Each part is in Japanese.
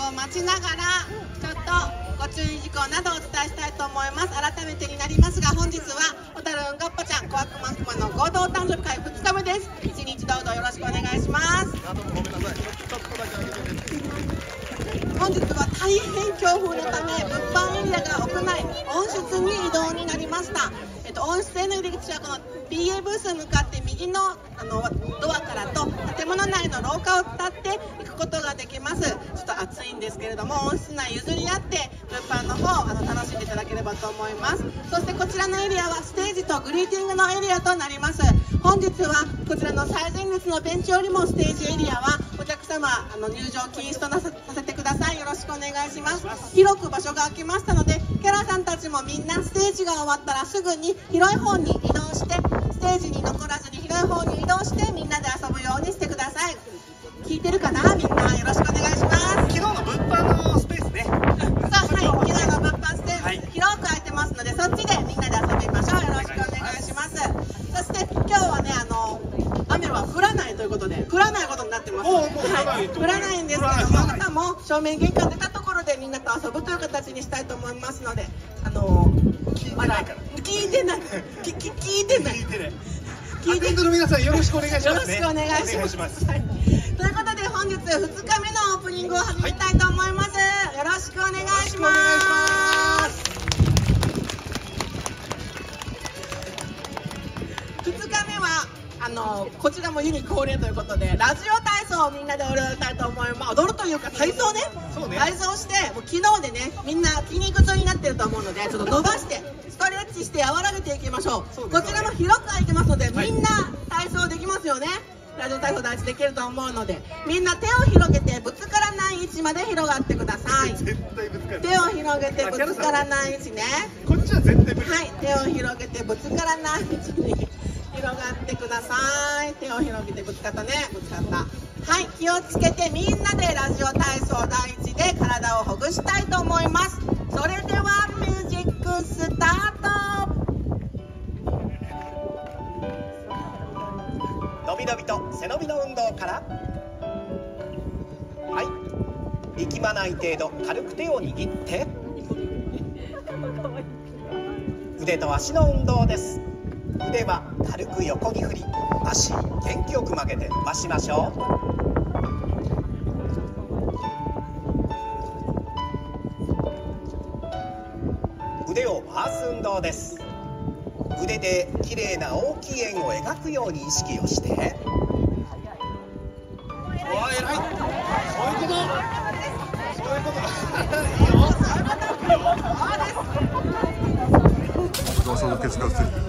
を待ちながらちょっとご注意事項などをお伝えしたいと思います。改めてになりますが、本日は小樽うんこっぽちゃん小悪魔くまの合同誕生日会2日目です。一日どうぞよろしくお願いします。本日は大変強風のため物販エリアが屋内温室に移動になりました。温室への入り口はこの PA ブースに向かって右のドアからと建物内の廊下を伝って行くことができます。ちょっと暑いんですけれども、温室内譲り合って物販の方楽しんでいただければと思います。そしてこちらのエリアはステージとグリーティングのエリアとなります。本日はこちらの最前列のベンチよりもステージエリアはお客様入場禁止とさせてください。よろしくお願いします。広く場所が空きましたので、キャラさんたちもみんなステージが終わったらすぐに広い方に移動して、ステージに残らずに広い方に移動してみんなで遊ぶようにしてください。聞いてるかな、みんな。よろしくお願いします。 昨日の物販のスペースね。 はい、昨日の物販スペース、広く空いてますので、そっちでみんなで遊びましょう。よろしくお願いします。そして今日はね、雨は降らないということで、降らないことになってます。降らないんですけども、またも正面玄関出たところでみんなと遊ぶという形にしたいと思いますので、聞いてない。聞いてない。 アテンドの皆さんよろしくお願いしますね。 よろしくお願いします。ということで本日2日目のオープニングを始めたいと思います。よろしくお願いします。2日目はこちらもユニ恒例ということでラジオ体操をみんなで踊りたいと思います。踊るというか体操ね。体操してもう昨日でね、みんな筋肉痛になってると思うので、ちょっと伸ばしてストレッチして和らげていきましょう。こちらも広く空いてますので、みんな体操できますよね。ラジオ体操大事できると思うので、みんな手を広げてぶつからない位置まで広がってください。手を広げてぶつからない位置ね。 こっちは絶対無理。 はい、手を広げてぶつからない位置に広がってください。手を広げてぶつかったね。ぶつかった。はい、気をつけてみんなでラジオ体操第一で体をほぐしたいと思います。それではミュージックスタート。 のびのびと背伸びの運動から。はい、力まない程度軽く手を握って腕と足の運動です。腕は軽く横に振り、足元気よく曲げて伸ばしましょう。腕を回す運動です。腕できれいな大きい円を描くように意識をして。 偉い。そういうこと。 小沢さんのケツがついてる。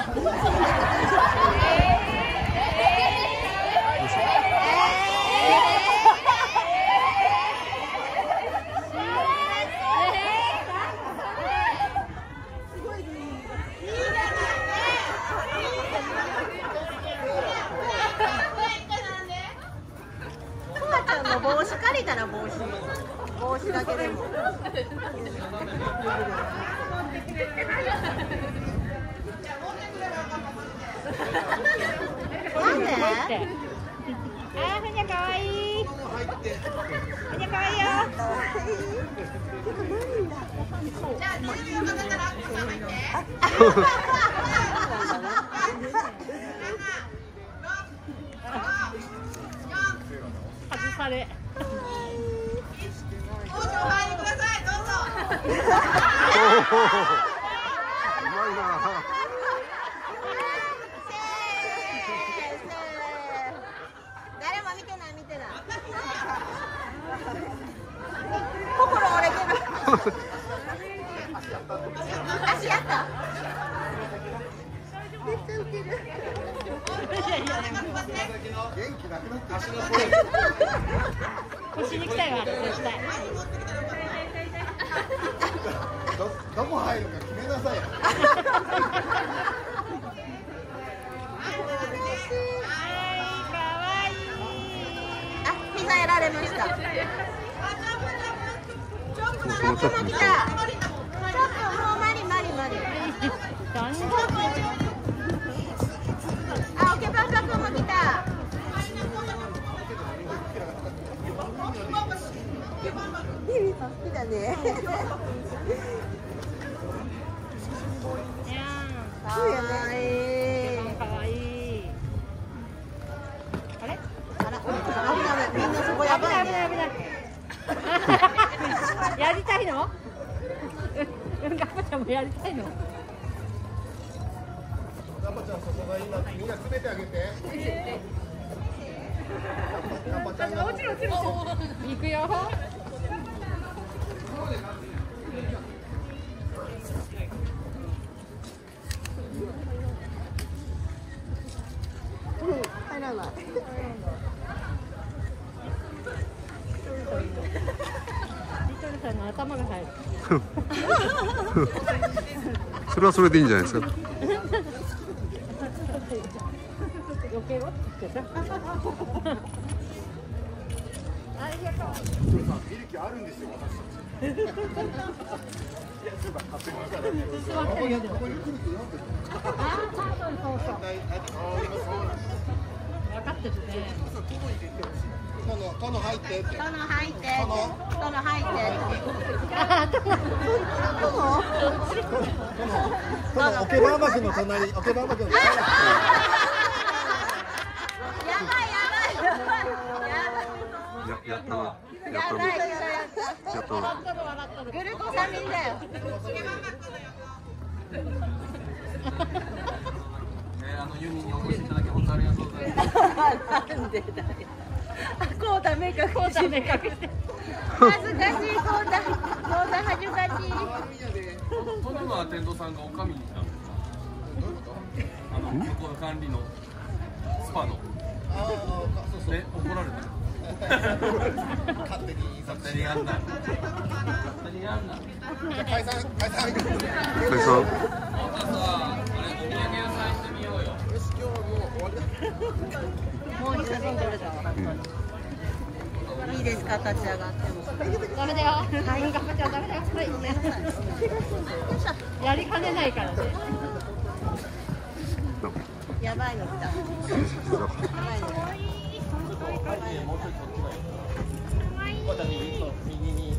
帽子借りたら帽子だけでも。なんで？ふにゃかわいい。ふにゃかわいいよ。 じゃあ人数の方からアッコさん入って。 外され。 お入りください。どうぞ。 うまいな。 誰も見てない。心折れてる。足やった。めっちゃウケる。 元気なくなって足の腰に来たよ、絶対。 どこ入るか決めなさいよ。 あ、膝やられました。チョップも来た。チョップもうマリ。あ、オケバンバ君も来た。 ケバンバ君リさん好きだね。かわいい。 かわいい。あれ？ あら、みんなそこやばいね。 やりたいの？ガパちゃんもやりたいの？ ガパちゃんそこがいいな。みんな詰めてあげて。ガパちゃんが。 行くよ。 入らない。 リトルさんの頭が入る。 それはそれでいいんじゃないですか。 余計はってさ。ありがとう。 ミルキあるんですよ。 座ってるよでも。ああ、そうそう。分かってるね。 殿入ってって。 殿入って。殿入って。 殿オケバーマ君の隣。オケバーマ君の隣。 やったな。やったな。やったな。 グルコサミンだよ。 ユニにお越しいただき本当ありがとうございます。 なんでだよ。こうだ目隠して。 こうだ目隠して。 恥ずかしいこうだ恥ずかしい。 殿のアテンドさんがおかみになるんですか。向こうの管理のスパの。ね、怒られた。勝手にやんな。解散。 解散。 あれお土産屋さんしてみようよ。 もう十分取れたわ。いいですか、立ち上がっても。 ダメだよ。はい、ガパちゃんダメだよ。はい、ごめんなさい。やりかねないからね。 やばいの来た。やばいの来た。 もうちょいこっちがいい。また右に。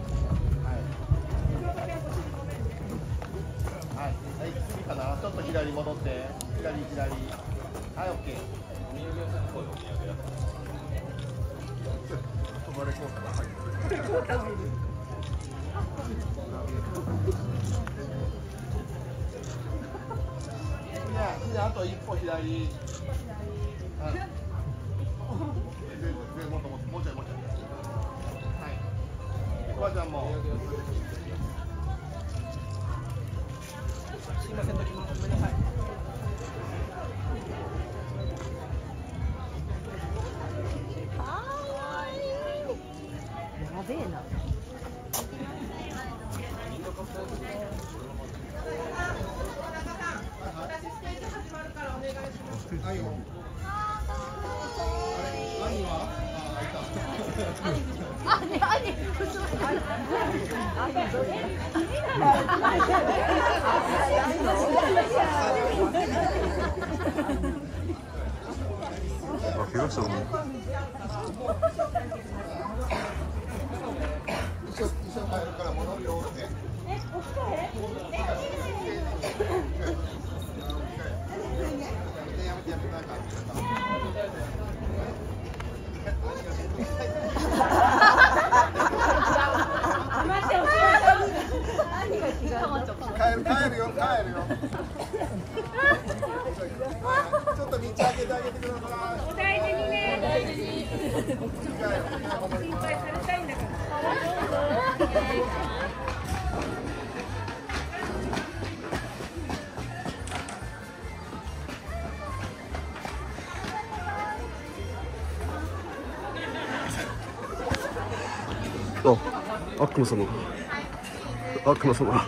はい、次かな。ちょっと左戻って。左。はい、オッケー。じゃああと一歩左。はい。もうちょい。はい。おばあちゃんも。すみません、ごめんなさい。 やべえな。 はいよ。兄は？ 怪我したの？ 一緒帰るから戻るよって。帰るよ。ちょっと道開けてあげてください。 お大事にね。心配されたいんだから。 悪魔様だ。悪魔様だ。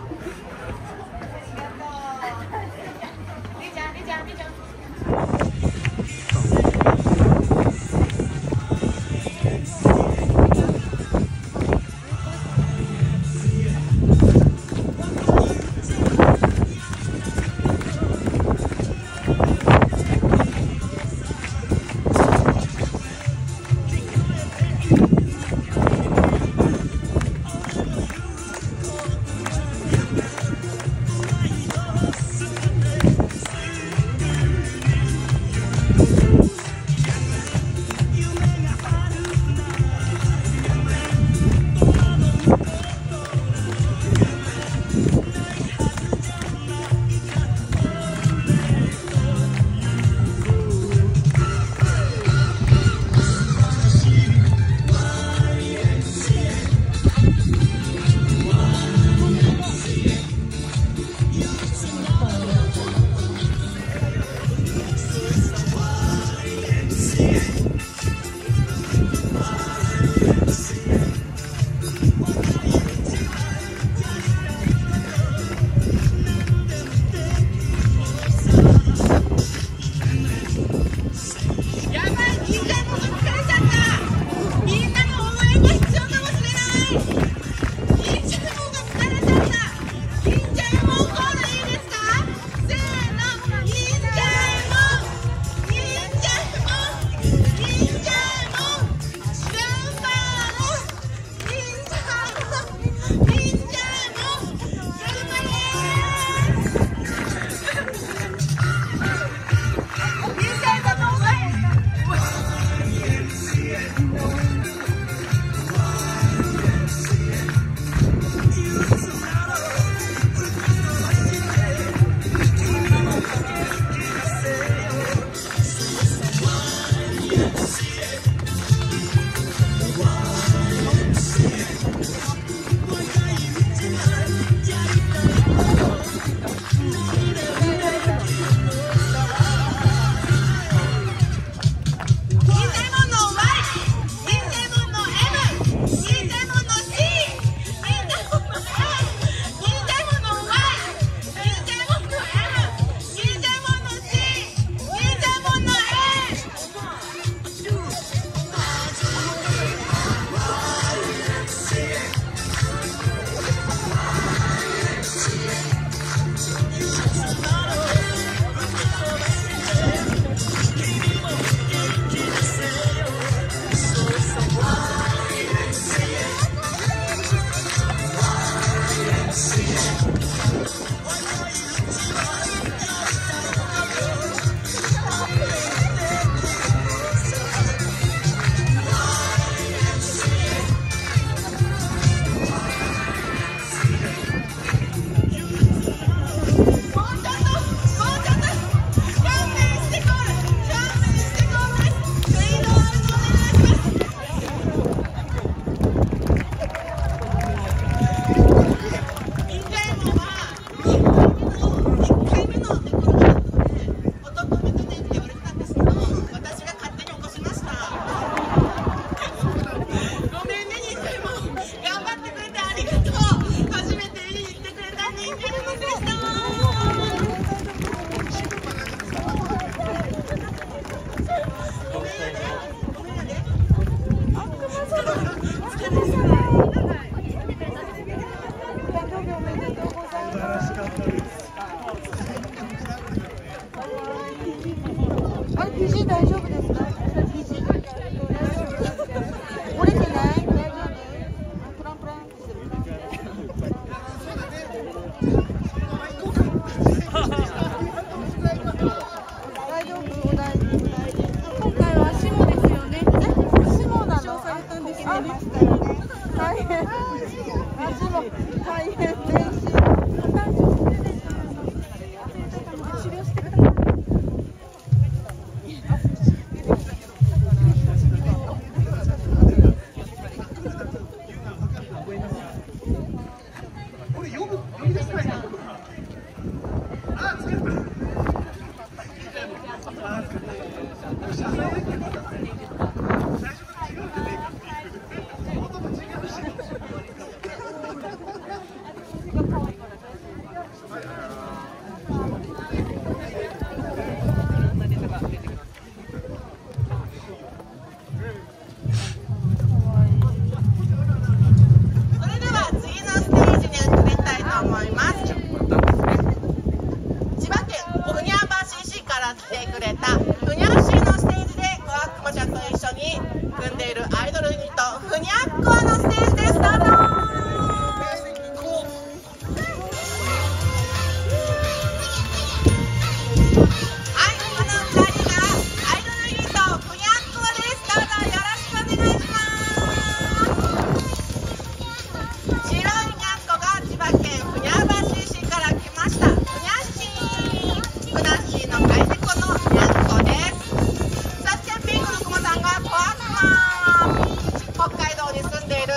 北海道に住んでいる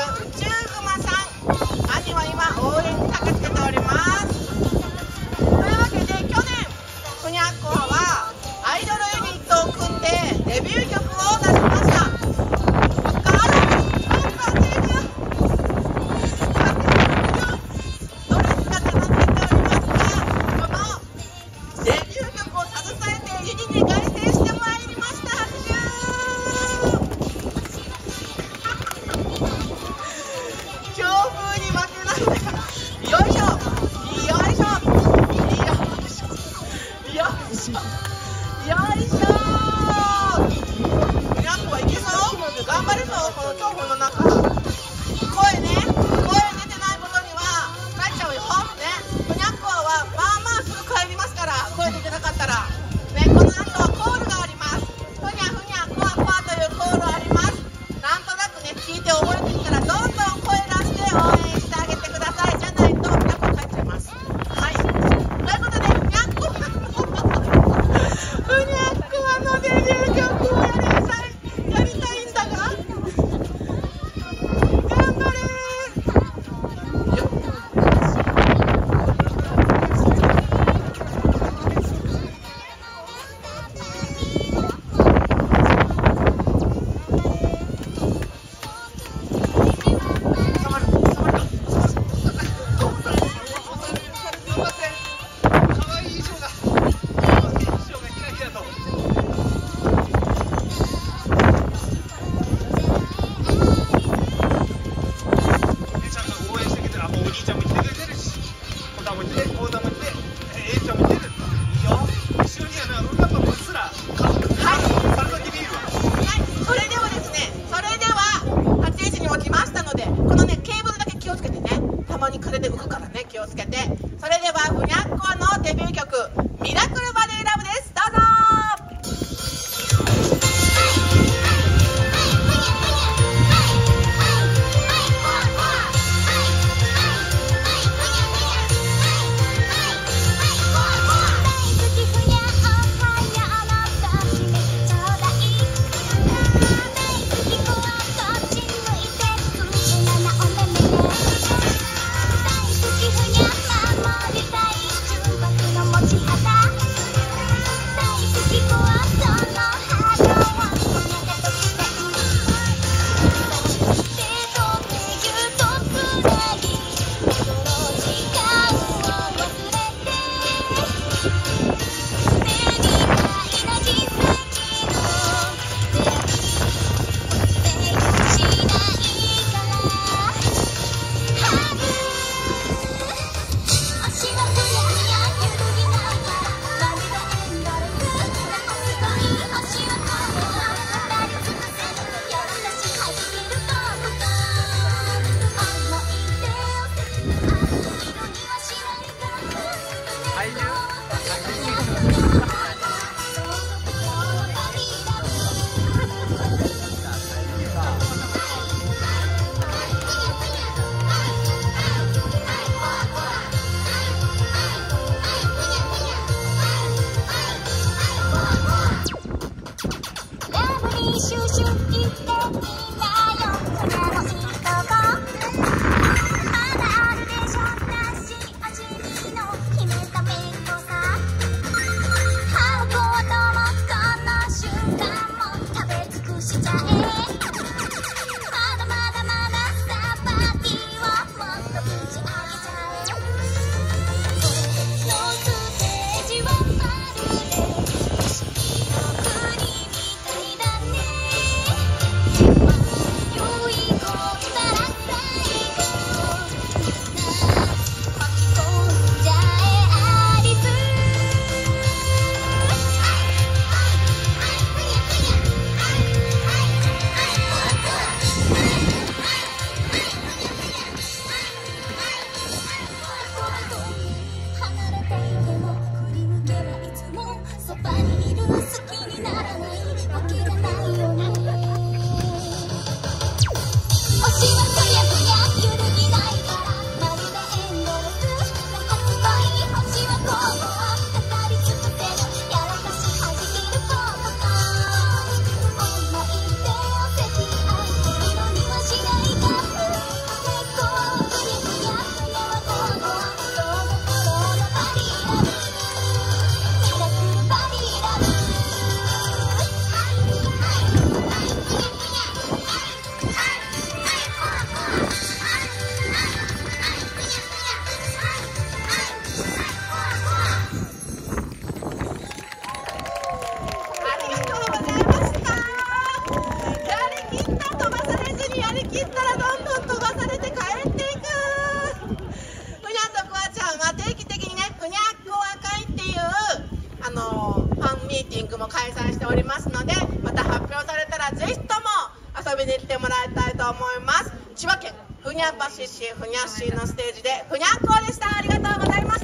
れずにやりきったらどんどん飛ばされて帰っていく。ふにゃとこあちゃんは定期的にね、ふにゃっこあ会っていうファンミーティングも開催しておりますので、また発表されたらぜひとも遊びに来てもらいたいと思います。千葉県ふにゃ橋市ふにゃ市のステージでふにゃっこでした。ありがとうございました。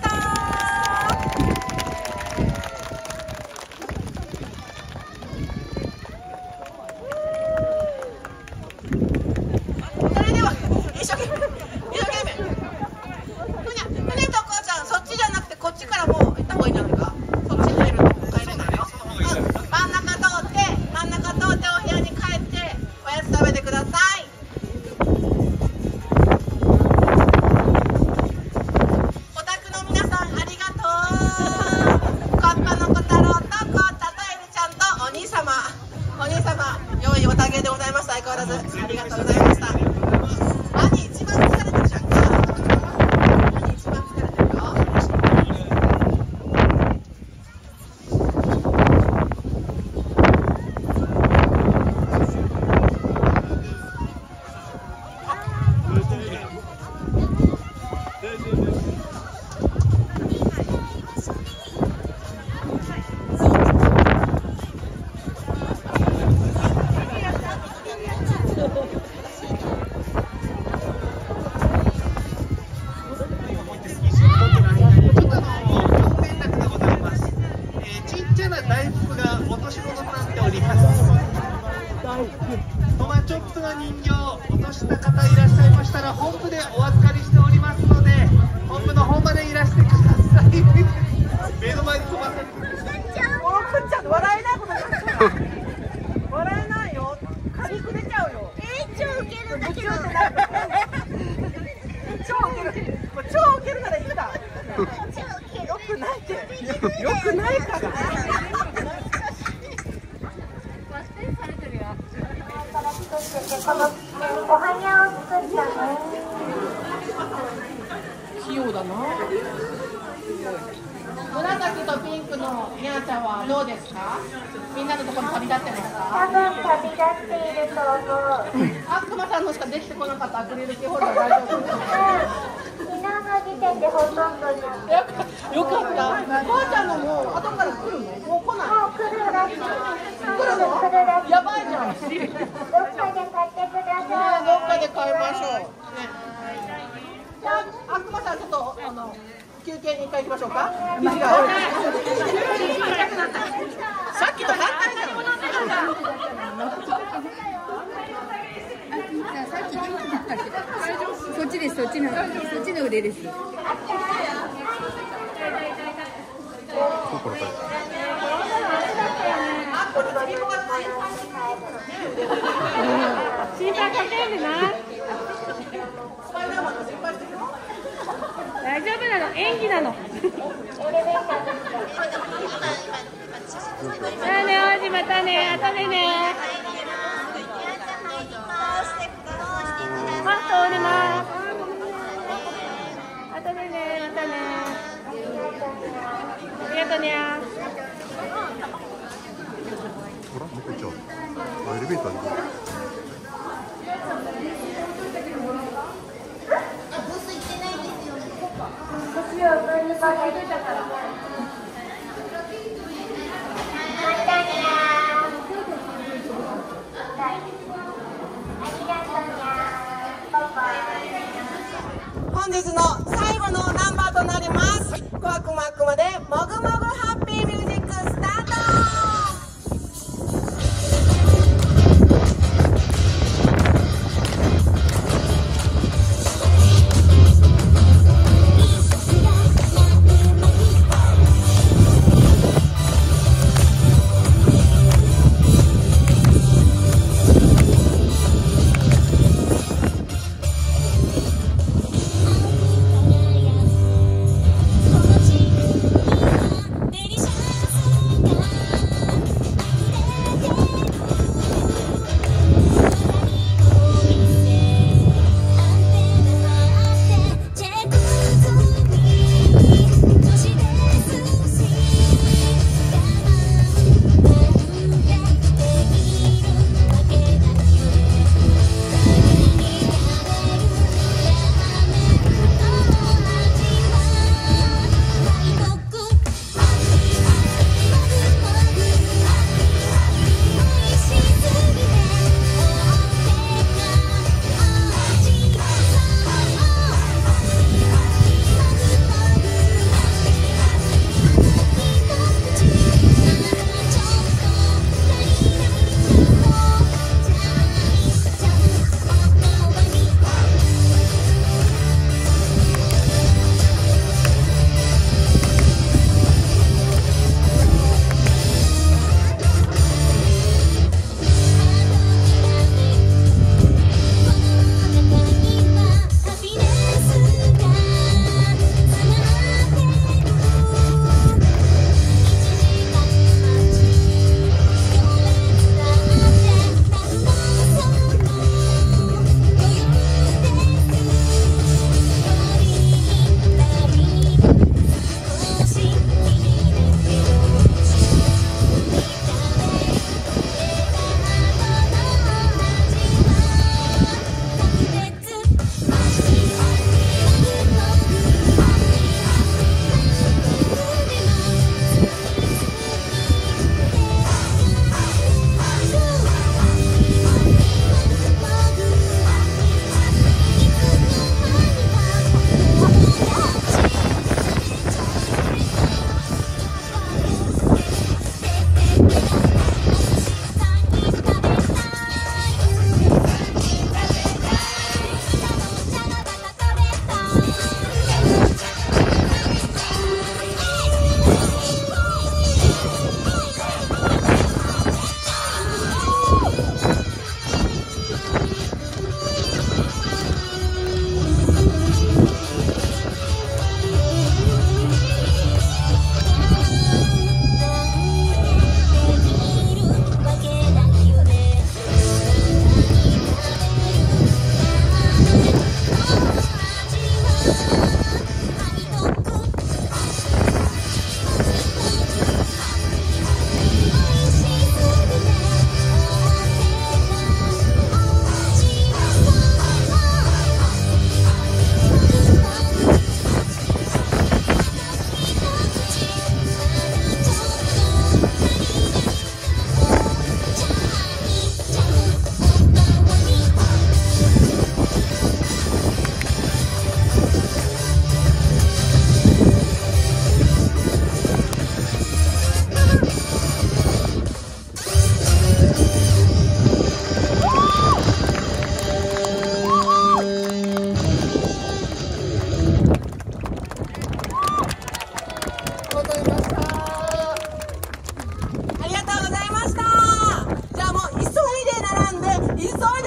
それでは一生懸命ふにゃとこうちゃん、そっちじゃなくてこっちからもう行った方がいいんじゃないか。そっちに入ると帰れないよ。真ん中通ってお部屋に帰っておやつ食べてください。お宅の皆さんありがとう。カッパの小太郎とコッタとエリちゃんとお兄様良いおたげでございました。相変わらずありがとうございました。兄一番疲れてるじゃんか。兄一番疲れてるよ。 トマチョップの人形落とした方いらっしゃいましたら本部でお預かりしておりますので、本部の方までいらしてください。目の前に飛ばされてくっちゃん笑えないことになっちゃう。笑えないよ。軽く出ちゃうよ。 超ウケるんだけど。 超ウケるならいいんだ。よくないって。よくないから。 このお花を作ったの。 器用だな。紫とピンクのニャーちゃんはどうですか？みんなのところに旅立ってますか？ 多分旅立っていると思う。 あ、くまさんのしかできてこなかったアクリルキーホルダー大丈夫ですか？ 昨日の時点でほとんどじゃん。 よかった。こうちゃんのも後から来るの？もう来ない。 もう来るらしい。 来るの？ 来るらしい。 やばいじゃん。 どっかで買ってください。 どっかで買いましょう。ね。じゃあ、くまさんちょっと休憩に一回行きましょうか。さっきと反対じゃん。 そっちです。そっちの腕です。 心配かけんでな。大丈夫なの、演技なの。じゃあね、王子またね、後でね。通ります。後でね、またね。ありがとうね。 ほら、もう一回行っちゃう。エレベーターに行く。 本日の最後のナンバーとなります。小悪魔悪魔でもぐもぐハッピーミュージックスタート。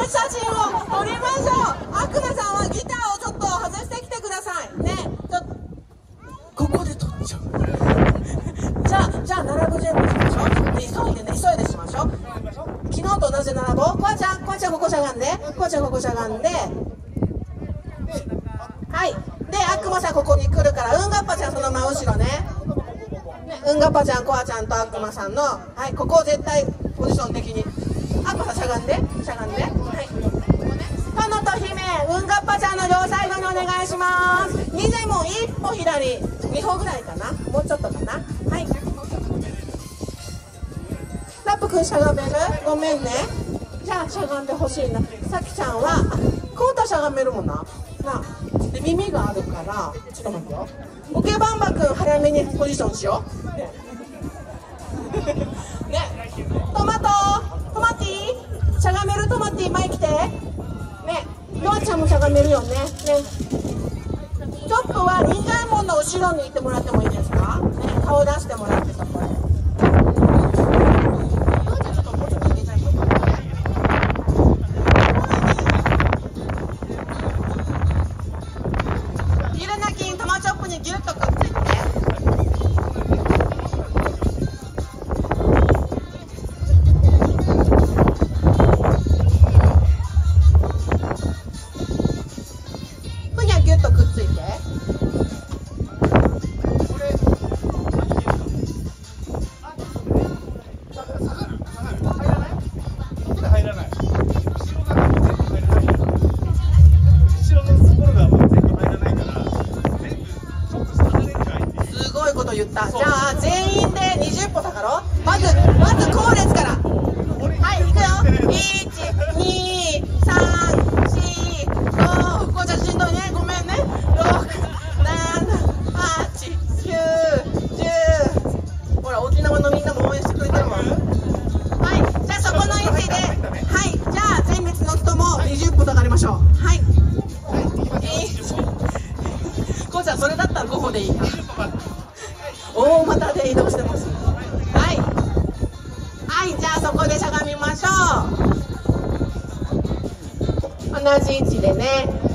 写真を撮りましょう。悪魔さんはギターをちょっと外してきてくださいね。ここで撮っちゃう。じゃあ並ぶ準備しましょう。急いでしましょう。昨日と同じ並ぼう。こあちゃんここしゃがんで、ここしゃがんで、はい。で悪魔さんここに来るから、うんがっぱちゃんその真後ろね。うんがっぱちゃん、こあちゃんと悪魔さんの、はい、ここを絶対ポジション的に。悪魔さんしゃがんで、はい。殿と姫、うんがっぱちゃんの両サイドにお願いします。にでも一歩左、2歩ぐらいかな、もうちょっとかな。はい。ラップくんしゃがめる？ごめんね。じゃあしゃがんでほしいな。さきちゃんは、こうたしゃがめるもんな。で耳があるから、ちょっと待ってよ。オケバンバくん早めにポジションしよう。ね。トマティしゃがめる。トマティ前来て。ね。ヨアちゃんもしゃがめるよね。チョップは人間門の後ろに行ってもらってもいいですか？ね、顔出してもらってそこへ。ギルナキン、トマチョップにギュッとくっついて。ふにゃギュッとくっついて。言った。じゃあ全員で20歩下がろう。まず後列から。はい、いくよ。1、2、3、4、5。こうちゃんしんどいね。ごめんね。6、7、8、9、10。ほら沖縄のみんなも応援してくれてるもん。はい、じゃあそこの位置で、はい、じゃあ前列の人も20歩下がりましょう。はい。こうちゃんそれだったら5歩でいいか。大股で移動してます。はい。はい、じゃあそこでしゃがみましょう。同じ位置でね。